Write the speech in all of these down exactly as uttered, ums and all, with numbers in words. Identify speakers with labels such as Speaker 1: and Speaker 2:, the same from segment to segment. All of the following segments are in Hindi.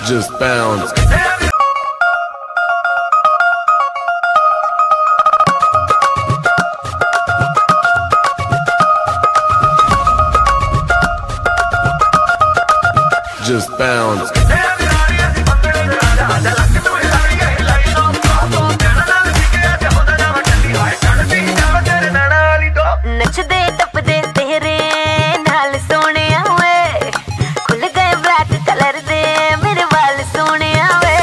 Speaker 1: Just bounce. Just bounce.
Speaker 2: नचदे टपदे तेरे नाल सोहणिया वे खुल गए ब्लैक कलर दे मेरे वाल सोहणिया वे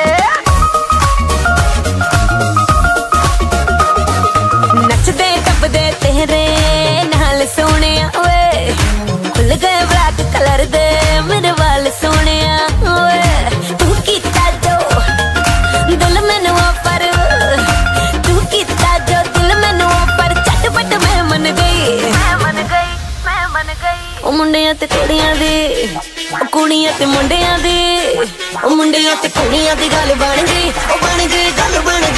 Speaker 2: नचदे टपदे तेरे नाल सोहणिया वे खुल गए ब्लैक कलर दे मेरे वाल सोहणिया वे तू कीता जो दिल मैनू पर तू कीता जो दिल मैनू पर झटपट मैं मन गई मैं मन गई मैं मन गई ओ मुंडियां ते कुड़ियां दी ओ कुड़ियां ते मुंडियां दी ओ मुंडियां ते कुड़ियां दी गल बन गई ओ बन गई गल बन